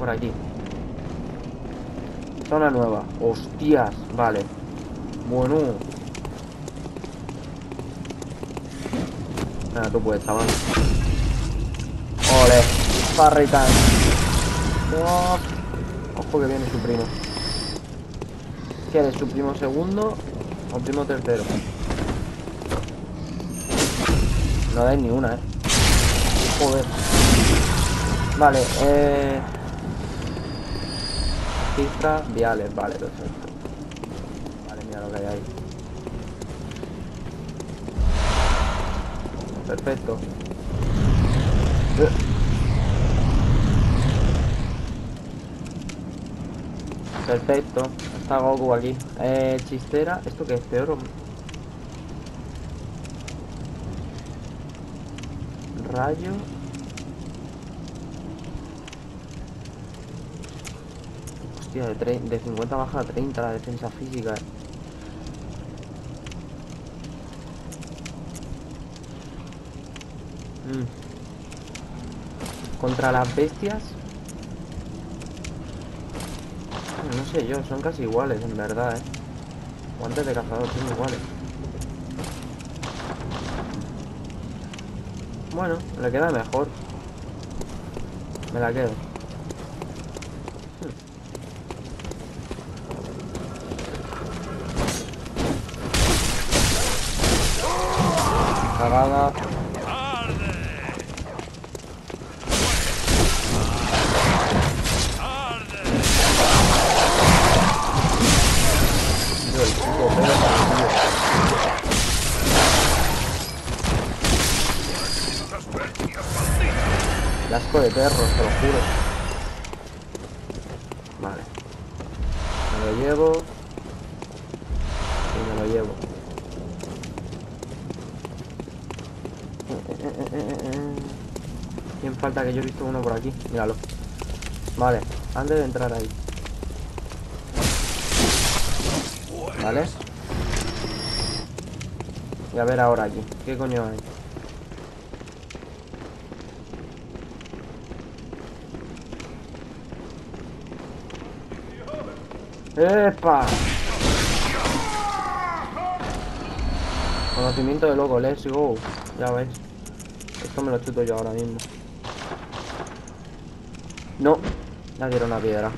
por aquí. Zona nueva. Hostias, vale. Bueno. Nada, tú puedes, chaval. Ole. Parry time. Oh. Ojo que viene su primo. ¿Quieres su primo segundo o primo tercero? No dais ni una, Joder. Vale, cifra, viales, vale, perfecto. Vale, mira lo que hay ahí. Perfecto. Perfecto. Está Goku aquí. Chistera. ¿Esto qué es? Peor o... Rayo. Hostia, de 50 baja a 30 la defensa física. Contra las bestias. No sé yo, son casi iguales en verdad, Guantes de cazador son iguales. Bueno, le queda mejor. Me la quedo. Cagada. El asco de perros, te lo juro. Vale. Me lo llevo. Y me lo llevo. ¿Quién falta? Que yo he visto uno por aquí. Míralo. Vale, antes de entrar ahí. Vale. Y a ver ahora aquí. ¿Qué coño hay? ¡Epa! Conocimiento de loco, let's go. Ya veis. Esto me lo chuto yo ahora mismo. No. Ya quiero una piedra.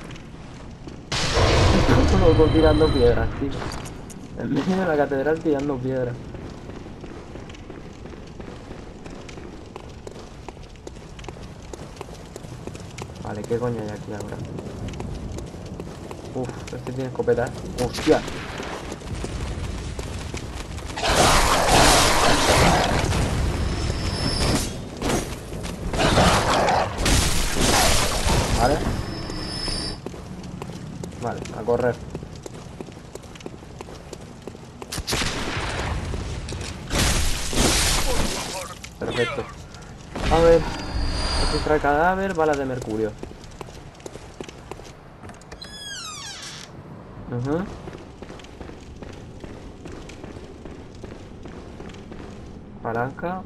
Loco tirando piedras, tío. En medio de la catedral tirando piedras. Vale, ¿qué coño hay aquí ahora? Uf, este tiene escopeta. ¡Hostia! Vale. Vale, a correr. Perfecto. A ver. Registrar cadáver, balas de mercurio. Palanca.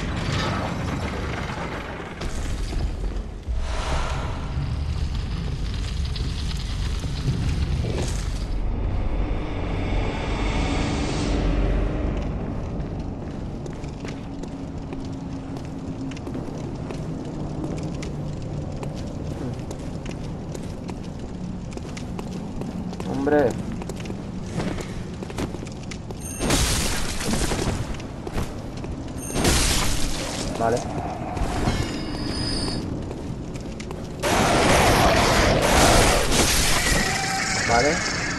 Hombre. Vale. Vale.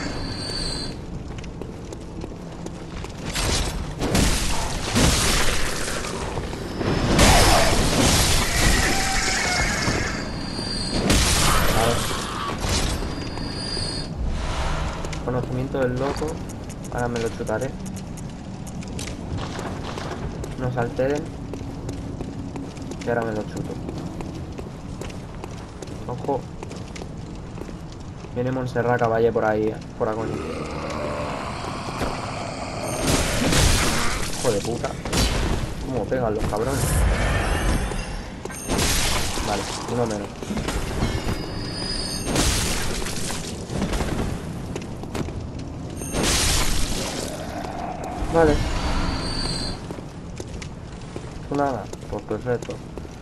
Conocimiento del loco. Ahora me lo chutaré. No se alteren. Y ahora me lo chuto. Ojo. Viene Montserrat Caballé por ahí, por agonía. Hijo de puta. ¿Cómo pegan los cabrones? Vale, uno menos. Vale. Nada, pues perfecto.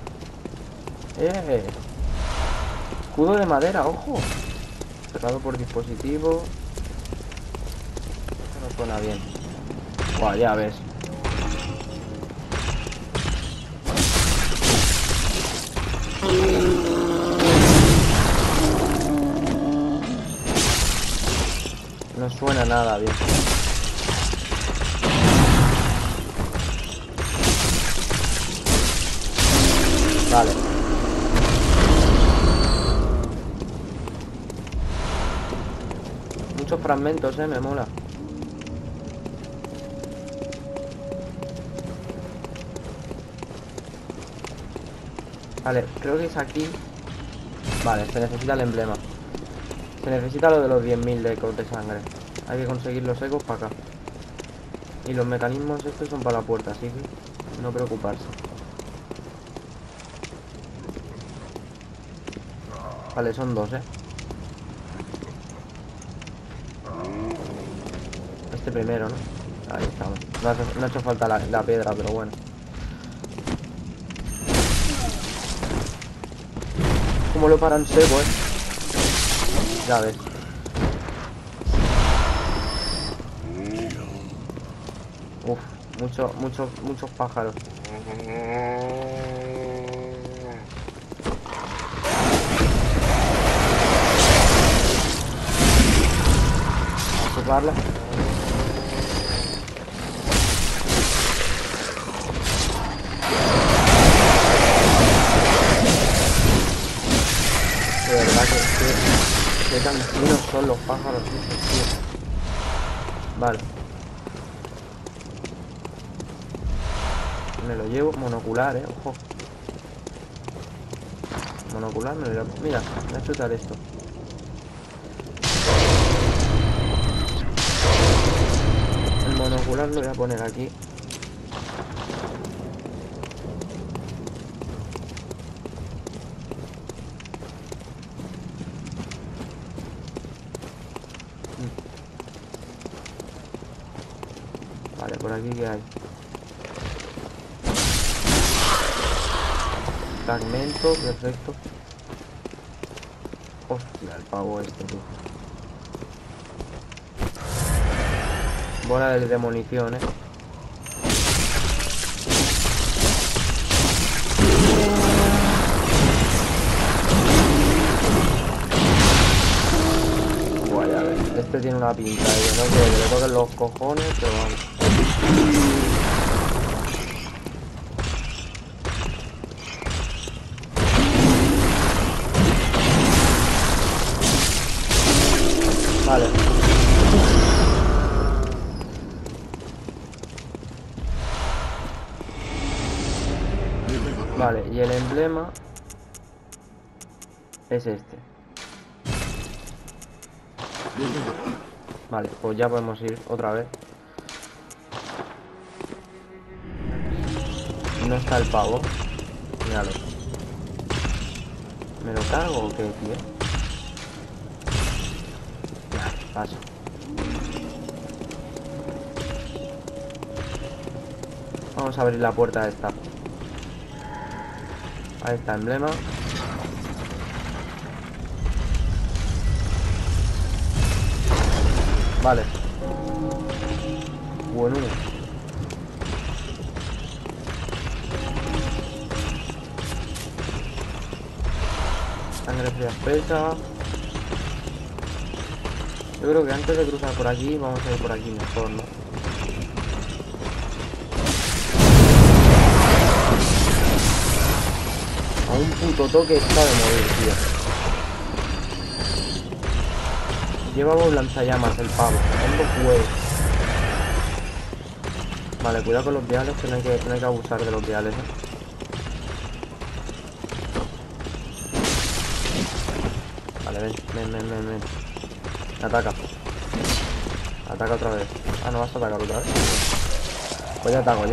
Escudo de madera, ojo. Cerrado por dispositivo. Esto no suena bien. Buah, ya ves. No suena nada bien. Vale. Muchos fragmentos, me mola. Vale, creo que es aquí. Vale, se necesita el emblema. Se necesita lo de los 10.000 de ecos de sangre. Hay que conseguir los ecos para acá. Y los mecanismos estos son para la puerta, así que no preocuparse. Vale, son dos, Este primero, ¿no? Ahí estamos. No ha hecho falta la piedra, pero bueno. Como lo paran seco, Ya ves. Uf, muchos pájaros. Vamos a chuparla. De verdad que cansinos son los pájaros esos, tío. Vale. Me lo llevo. Monocular, ojo. Monocular me lo llevo. Mira, voy a chutar esto. El monocular lo voy a poner aquí. Vale, por aquí ¿qué hay? Fragmento, perfecto. Hostia, el pavo este, tío. Bola de demolición, Buah, ya ves. Este tiene una pinta, yo no quiero que le toquen los cojones, pero vamos. Vale. Vale, y el emblema es este. Vale, pues ya podemos ir otra vez. No está el pavo. Míralo. ¿Me lo cargo o qué, tío? Ya, paso. Vamos a abrir la puerta esta. Ahí está, emblema. Vale. Bueno. Sangre fría espesa. Yo creo que antes de cruzar por aquí, vamos a ir por aquí mejor, ¿no? A un puto toque está de morir, tío. Llevamos lanzallamas el pavo. ¿Cuándo fue? Vale, cuidado con los viales, que no hay que abusar de los viales, Vale, ven. Ataca. Ataca otra vez. Ah, ¿no vas a atacar otra vez? Pues ya ataco yo.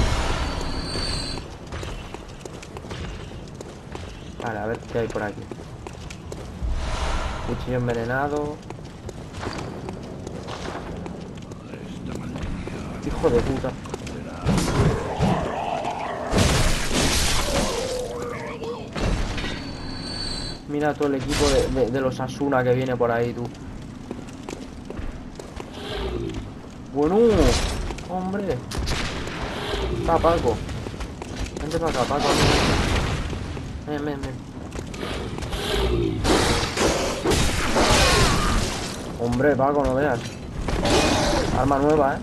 Vale, a ver qué hay por aquí. Cuchillo envenenado. Hijo de puta. Mira todo el equipo de los Asuna que viene por ahí, tú. Bueno, hombre. Está Paco. Vente para acá, Paco. Ven, ven, ven. Hombre, Paco, no veas. Arma nueva,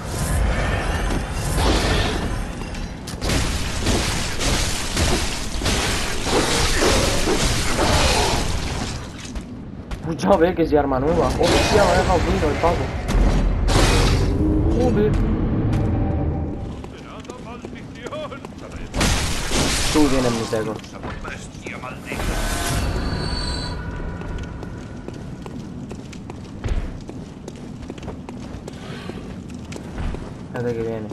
Pues ya ve que es de arma nueva. Hostia, me ha dejado fino el Paco. Joder. Tú tienes mi seco. Espérate que viene.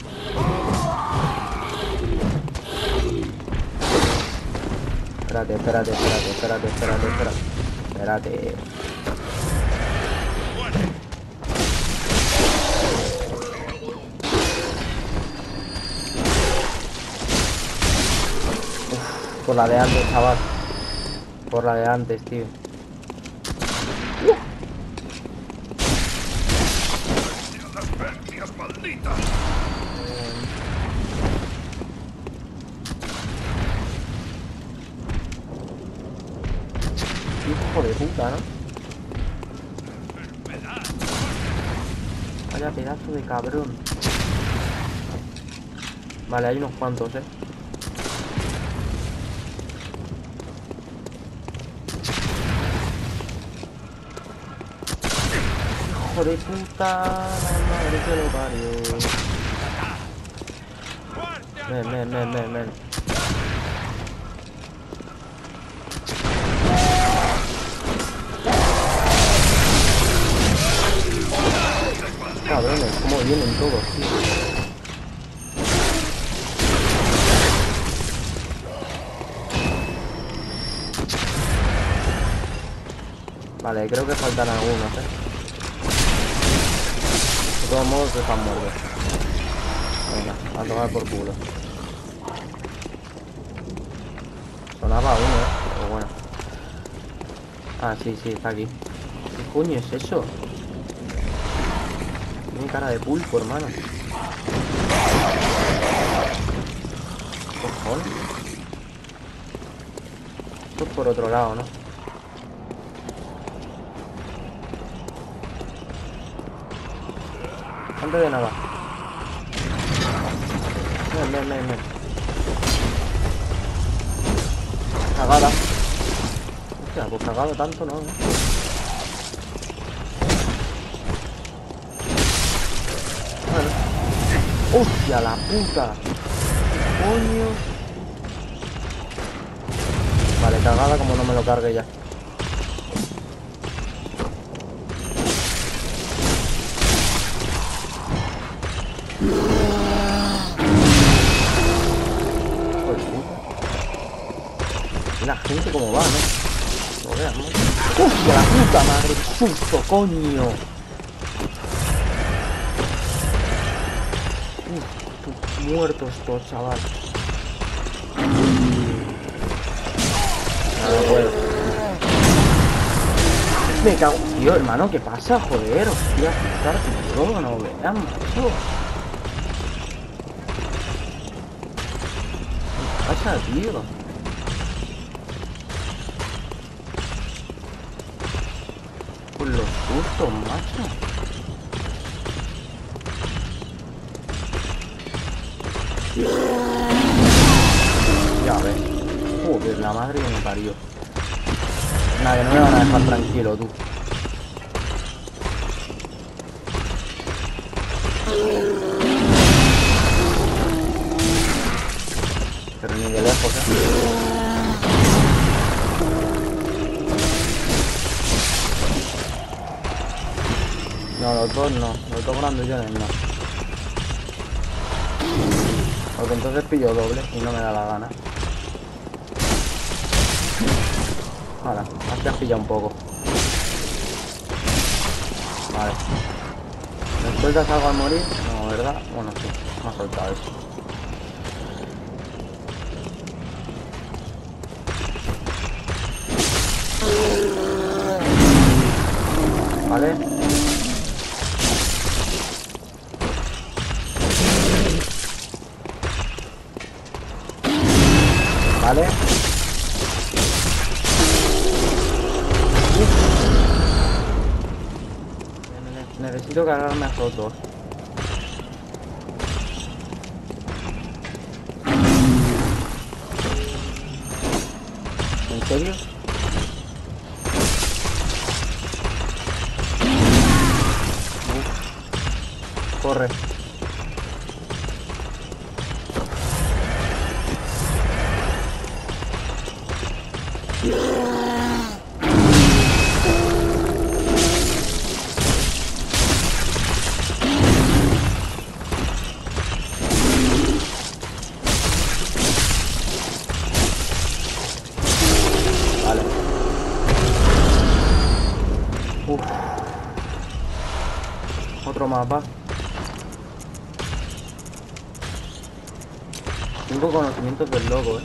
Espérate. Uf, por la de antes, chaval. Por la de antes, tío. Hijo de puta, ¿no? Vaya pedazo de cabrón. Vale, hay unos cuantos, Hijo de puta, la madre que lo parió. Ven. Cabrones, cómo vienen todos, tío. Vale, creo que faltan algunos, De todos modos están muertos. Venga, a tomar por culo. Sonaba uno, pero bueno. Ah, sí, está aquí. ¿Qué coño es eso? Tiene cara de pulpo, hermano. Cojones. Esto es por otro lado, ¿no? Antes de nada. Ven. Cagada. Hostia, pues cagado tanto, ¿no? ¡Hostia, la puta! ¡Coño! Vale, cagada como no me lo cargue ya. Joder, puta. Y la gente como va, ¿no? Lo veas, ¿no? ¡Hostia, la puta madre! ¡Qué susto, coño! Muertos todos, chaval. No puedo. Me cago. Tío, hermano, ¿qué pasa? Joder, hostia, fijar todo, no vean, macho. ¿Qué pasa, tío? Con los sustos, macho. Ya ves. Joder, la madre que me parió. Nada, que no me van a dejar tranquilo, tú. Pero ni de lejos, No, los dos no. Los dos grandullones no. Porque entonces pillo doble y no me da la gana. Ahora, has pillado un poco. Vale. ¿Me sueltas algo al morir? No, No, ¿verdad? Bueno, sí, me ha soltado eso. Vale. Vale. Necesito cargarme a esos dos. ¿En serio? Corre. Vale. Uf. Otro mapa. Tengo conocimientos del logo,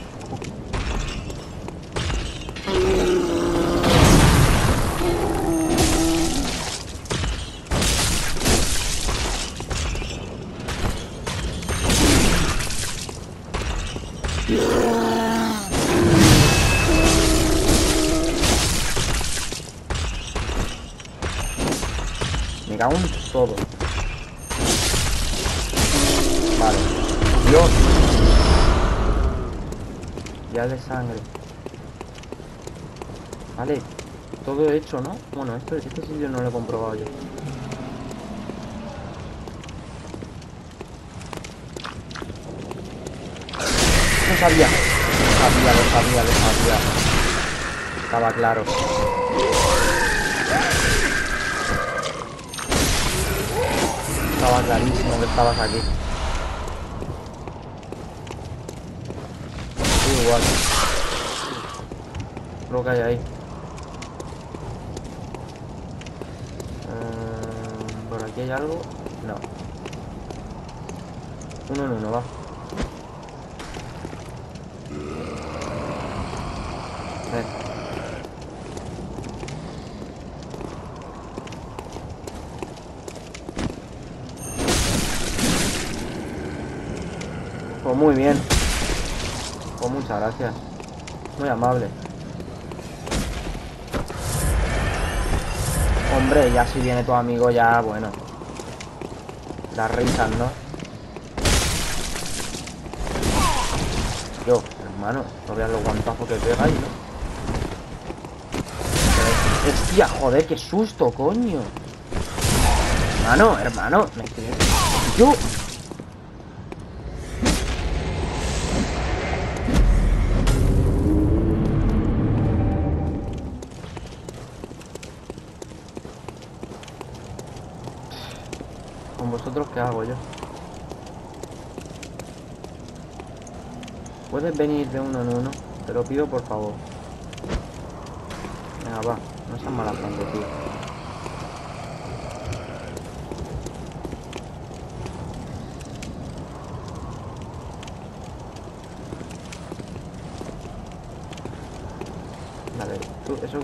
Me cago en todo. Vale. Dios. Ya de sangre. Vale. Todo hecho, ¿no? Bueno, este sitio no lo he comprobado yo. Lo sabía. Lo sabía. Estaba claro. Estaba clarísimo que estabas aquí. Igual. Creo que hay ahí. ¿Por aquí hay algo? No. Uno en uno, va. Pues muy bien. Pues muchas gracias. Muy amable. Hombre, ya si viene tu amigo ya, bueno. Las risas, ¿no? Yo, hermano, no veas los guantazos que pega ahí, ¿no? Hostia, joder, qué susto, coño. Hermano, me estoy... Yo... ¿Con vosotros qué hago yo? ¿Puedes venir de uno en uno? Te lo pido, por favor. Venga, va. No seas mala gente, tío. Vale, tú, eso...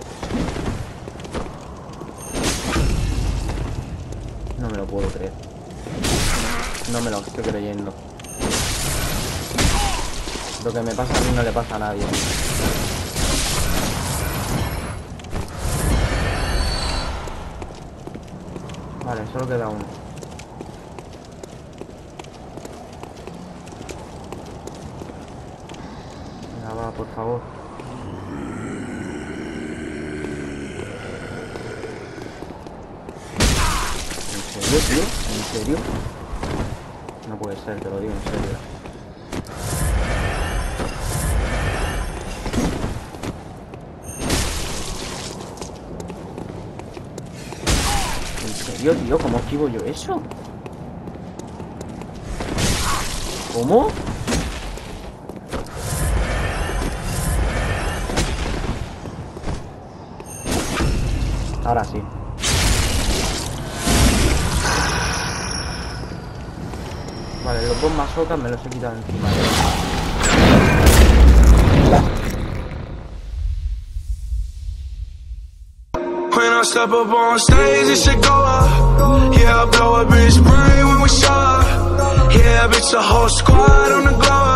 No me lo puedo creer. No me lo estoy creyendo. Lo que me pasa a mí no le pasa a nadie. Vale, solo queda uno. Venga, va, por favor. ¿En serio, tío? ¿En serio? No puede ser, te lo digo en serio. ¿En serio, tío? ¿Cómo esquivo yo eso? ¿Cómo? Ahora sí. Vale, los dos masotas me los he quitado encima. When I step up on stage, it should go up. Yeah, I blow up in his brain when we show up. Yeah, bitch, the whole squad on the glow.